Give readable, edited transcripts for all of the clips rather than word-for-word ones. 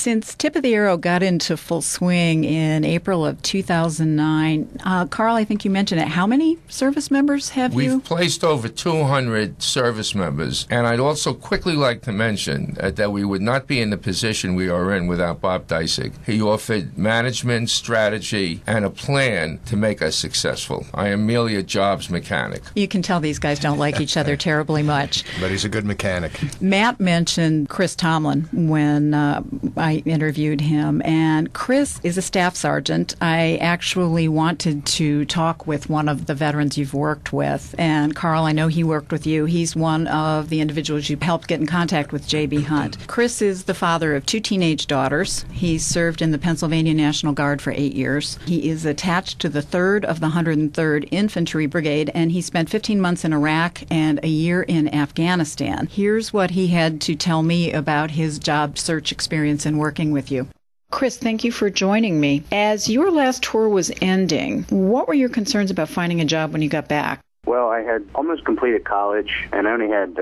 Since Tip of the Arrow got into full swing in April of 2009, Carl, I think you mentioned it. How many service members have you? We've placed over 200 service members, and I'd also quickly like to mention that we would not be in the position we are in without Bob Deissig. He offered management, strategy, and a plan to make us successful. I am merely a jobs mechanic. You can tell these guys don't like each other terribly much. But he's a good mechanic. Matt mentioned Chris Tomlin when I interviewed him, and Chris is a staff sergeant. I actually wanted to talk with one of the veterans you've worked with, and Carl, I know he worked with you. He's one of the individuals you helped get in contact with, J.B. Hunt. Chris is the father of 2 teenage daughters. He's served in the Pennsylvania National Guard for 8 years. He is attached to the 3rd of the 103rd Infantry Brigade, and he spent 15 months in Iraq and a year in Afghanistan. Here's what he had to tell me about his job search experience in working with you. Chris, thank you for joining me. As your last tour was ending, what were your concerns about finding a job when you got back? Well, I had almost completed college, and I only had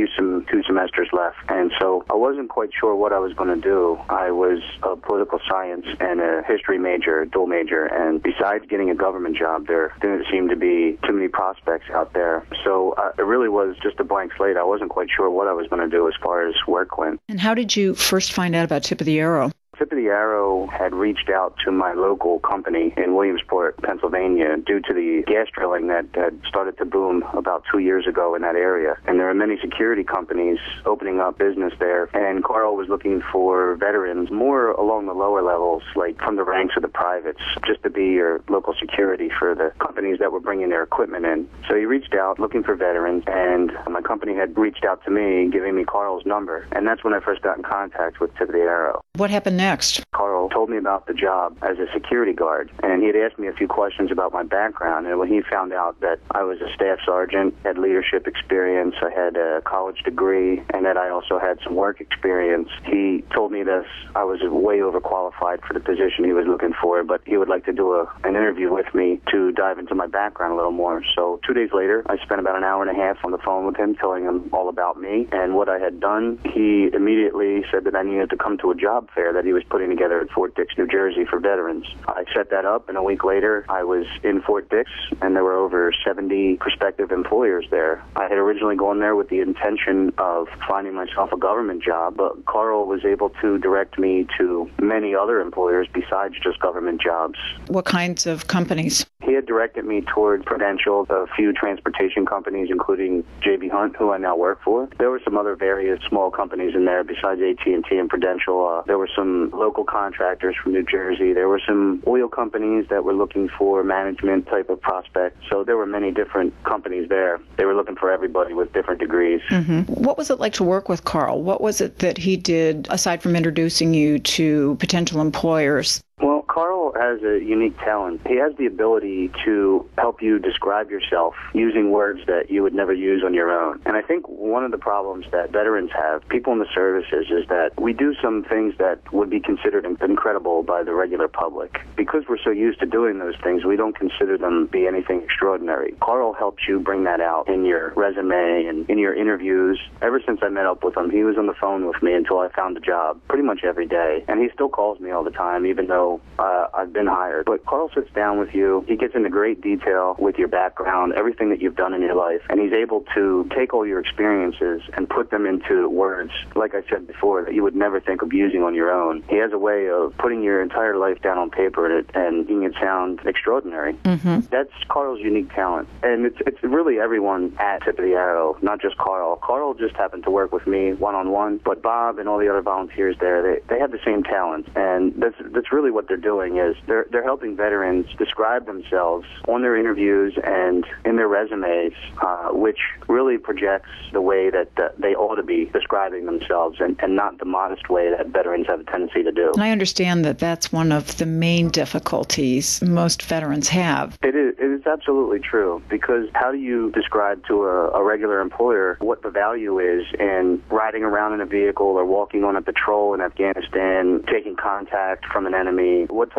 2 semesters left, and so I wasn't quite sure what I was going to do. I was a political science and a history major, dual major, and besides getting a government job, there didn't seem to be too many prospects out there. So it really was just a blank slate. I wasn't quite sure what I was going to do as far as work went. And how did you first find out about Tip of the Arrow? Tip of the Arrow had reached out to my local company in Williamsport, Pennsylvania, due to the gas drilling that had started to boom about 2 years ago in that area. And there are many security companies opening up business there. And Carl was looking for veterans more along the lower levels, like from the ranks of the privates, just to be your local security for the companies that were bringing their equipment in. So he reached out looking for veterans, and my company had reached out to me, giving me Carl's number. And that's when I first got in contact with Tip of the Arrow. What happened next? Carl told me about the job as a security guard, and he had asked me a few questions about my background. And when he found out that I was a staff sergeant, had leadership experience, I had a college degree, and that I also had some work experience, he told me that I was way overqualified for the position he was looking for, but he would like to do an interview with me to dive into my background a little more. So 2 days later, I spent about an hour and a half on the phone with him, telling him all about me and what I had done. He immediately said that I needed to come to a job fair that he was putting together at Fort Dix, New Jersey for veterans. I set that up, and a week later I was in Fort Dix, and there were over 70 prospective employers there. I had originally gone there with the intention of finding myself a government job, but Carl was able to direct me to many other employers besides just government jobs. What kinds of companies? He had directed me toward Prudential, a few transportation companies, including J.B. Hunt, who I now work for. There were some other various small companies in there besides AT&T and Prudential. There were some local contractors from New Jersey. There were some oil companies that were looking for management type of prospects. So there were many different companies there. They were looking for everybody with different degrees. Mm-hmm. What was it like to work with Carl? What was it that he did, aside from introducing you to potential employers? Well, Carl has a unique talent. He has the ability to help you describe yourself using words that you would never use on your own. And I think one of the problems that veterans have, people in the services, is that we do some things that would be considered incredible by the regular public. Because we're so used to doing those things, we don't consider them to be anything extraordinary. Carl helps you bring that out in your resume and in your interviews. Ever since I met up with him, he was on the phone with me until I found a job pretty much every day. And he still calls me all the time, even though I've been hired. But Carl sits down with you. He gets into great detail with your background, everything that you've done in your life, and he's able to take all your experiences and put them into words, like I said before, that you would never think of using on your own. He has a way of putting your entire life down on paper and making it sound extraordinary. Mm-hmm. That's Carl's unique talent. And it's really everyone at Tip of the Arrow, not just Carl. Carl just happened to work with me one-on-one, but Bob and all the other volunteers there, they have the same talent. And that's really what they're doing, is they're helping veterans describe themselves on their interviews and in their resumes, which really projects the way that they ought to be describing themselves and not the modest way that veterans have a tendency to do. I understand that that's one of the main difficulties most veterans have. It is absolutely true, because how do you describe to a regular employer what the value is in riding around in a vehicle or walking on a patrol in Afghanistan, taking contact from an enemy? What types of skills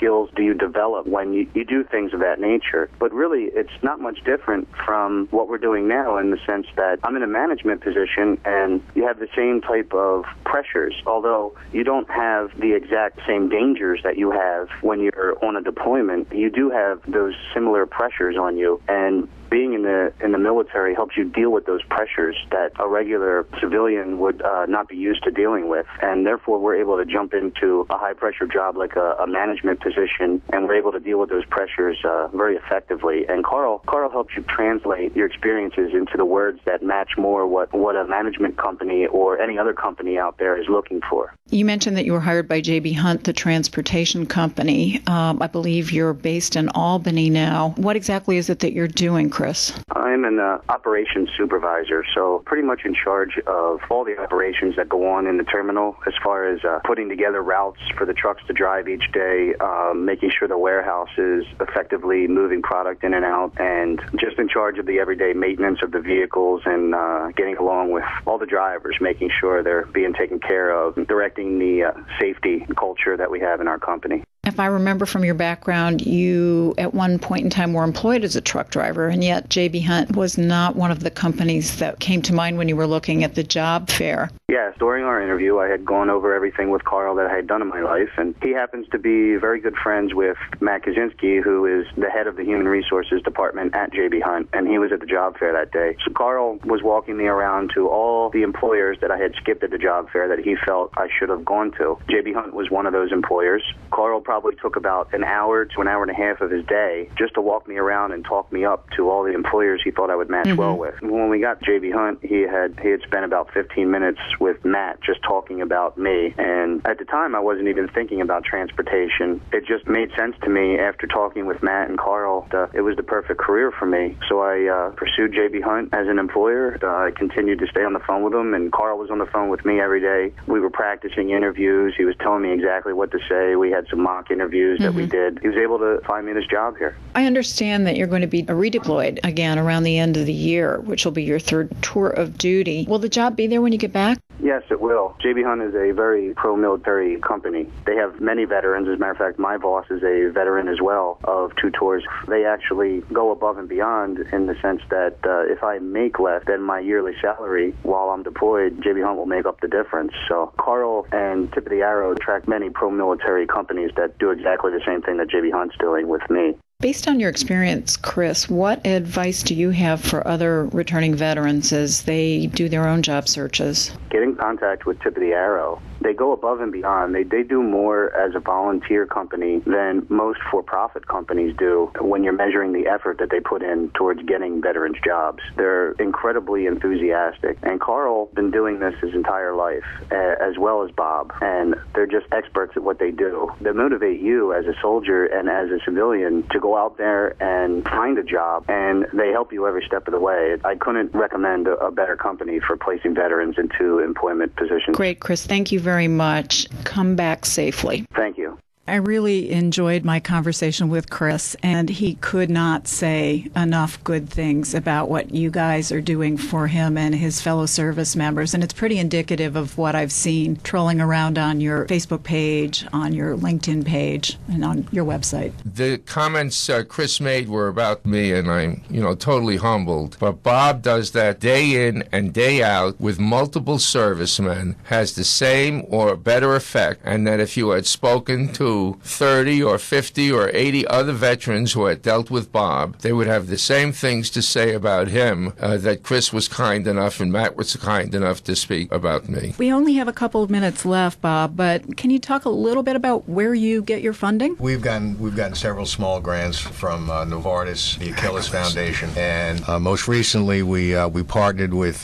skills do you develop when you do things of that nature? But really, it's not much different from what we're doing now in the sense that I'm in a management position and you have the same type of pressures, although you don't have the exact same dangers that you have when you're on a deployment. You do have those similar pressures on you, and being in the military helps you deal with those pressures that a regular civilian would not be used to dealing with, and therefore we're able to jump into a high-pressure job like a management position, and we're able to deal with those pressures very effectively. And Carl helps you translate your experiences into the words that match more what a management company or any other company out there is looking for. You mentioned that you were hired by J.B. Hunt, the transportation company. I believe you're based in Albany now. What exactly is it that you're doing, Chris? I'm an operations supervisor, so pretty much in charge of all the operations that go on in the terminal as far as putting together routes for the trucks to drive each day, making sure the warehouse is effectively moving product in and out, and just in charge of the everyday maintenance of the vehicles and getting along with all the drivers, making sure they're being taken care of, directing the safety culture that we have in our company. If I remember from your background, you at one point in time were employed as a truck driver, and yet J.B. Hunt was not one of the companies that came to mind when you were looking at the job fair. Yes, during our interview, I had gone over everything with Carl that I had done in my life, and he happens to be very good friends with Matt Kaczynski, who is the head of the Human Resources Department at J.B. Hunt, and he was at the job fair that day. So Carl was walking me around to all the employers that I had skipped at the job fair that he felt I should have gone to. J.B. Hunt was one of those employers. Carl probably took about an hour to an hour and a half of his day just to walk me around and talk me up to all the employers he thought I would match well with. When we got to J.B. Hunt, he had spent about 15 minutes with Matt just talking about me, and at the time I wasn't even thinking about transportation. It just made sense to me after talking with Matt and Carl. It was the perfect career for me, so I pursued J.B. Hunt as an employer. I continued to stay on the phone with him, and Carl was on the phone with me every day. We were practicing interviews. He was telling me exactly what to say. We had some mock interviews that we did. He was able to find me this job here. I understand that you're going to be redeployed again around the end of the year, which will be your third tour of duty. Will the job be there when you get back? Yes, it will. J.B. Hunt is a very pro-military company. They have many veterans. As a matter of fact, my boss is a veteran as well of 2 tours. They actually go above and beyond in the sense that if I make less than my yearly salary while I'm deployed, J.B. Hunt will make up the difference. So Carl and Tip of the Arrow attract many pro-military companies that do exactly the same thing that J.B. Hunt's doing with me. Based on your experience, Chris, what advice do you have for other returning veterans as they do their own job searches? Get in contact with Tip of the Arrow. They go above and beyond. They do more as a volunteer company than most for-profit companies do when you're measuring the effort that they put in towards getting veterans jobs. They're incredibly enthusiastic. And Carl's been doing this his entire life, as well as Bob. And they're just experts at what they do. They motivate you as a soldier and as a civilian to go out there and find a job, and they help you every step of the way. I couldn't recommend a better company for placing veterans into employment positions. Great, Chris. Thank you very much. Come back safely. Thank you. I really enjoyed my conversation with Chris, and he could not say enough good things about what you guys are doing for him and his fellow service members. And it's pretty indicative of what I've seen trolling around on your Facebook page, on your LinkedIn page, and on your website. The comments Chris made were about me, and I'm, totally humbled. But Bob does that day in and day out with multiple servicemen, has the same or better effect, and that if you had spoken to 30 or 50 or 80 other veterans who had dealt with Bob, they would have the same things to say about him that Chris was kind enough and Matt was kind enough to speak about me. We only have a couple of minutes left, Bob, but can you talk a little bit about where you get your funding? We've gotten several small grants from Novartis, the Achilles Foundation, and most recently we partnered with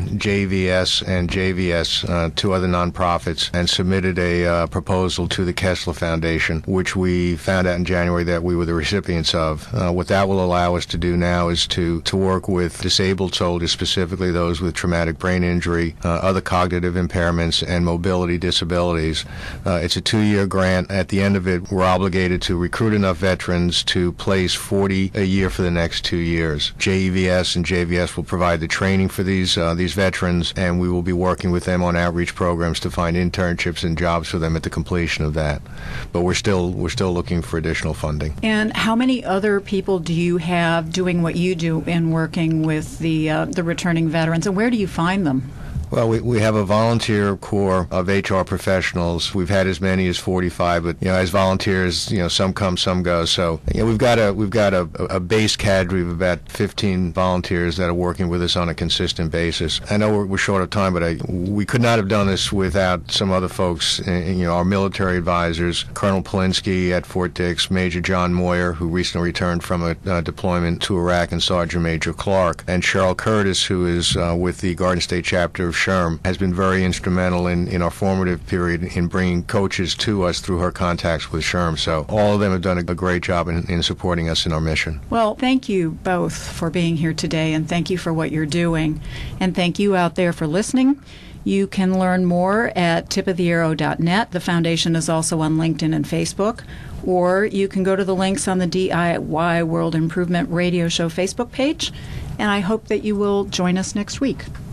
JVS and JVS, 2 other nonprofits, and submitted a proposal to the Kessler Foundation, which we found out in January that we were the recipients of. What that will allow us to do now is to work with disabled soldiers, specifically those with traumatic brain injury, other cognitive impairments, and mobility disabilities. It's a 2-year grant. At the end of it, we're obligated to recruit enough veterans to place 40 a year for the next 2 years. JEVS and JVS will provide the training for these veterans, and we will be working with them on outreach programs to find internships and jobs for them at the completion of that. but we're still looking for additional funding. And how many other people do you have doing what you do in working with the returning veterans, and where do you find them? Well, we have a volunteer corps of HR professionals. We've had as many as 45, but as volunteers, some come, some go. So we've got a base cadre of about 15 volunteers that are working with us on a consistent basis. I know we're short of time, but we could not have done this without some other folks. Our military advisors, Colonel Polinsky at Fort Dix, Major John Moyer, who recently returned from a deployment to Iraq, and Sergeant Major Clark, and Cheryl Curtis, who is with the Garden State chapter of SHRM, has been very instrumental in our formative period in bringing coaches to us through her contacts with SHRM. So all of them have done a great job in supporting us in our mission. Well, thank you both for being here today, and thank you for what you're doing. And thank you out there for listening. You can learn more at tipofthearrow.net. The foundation is also on LinkedIn and Facebook. Or you can go to the links on the DIY World Improvement Radio Show Facebook page. And I hope that you will join us next week.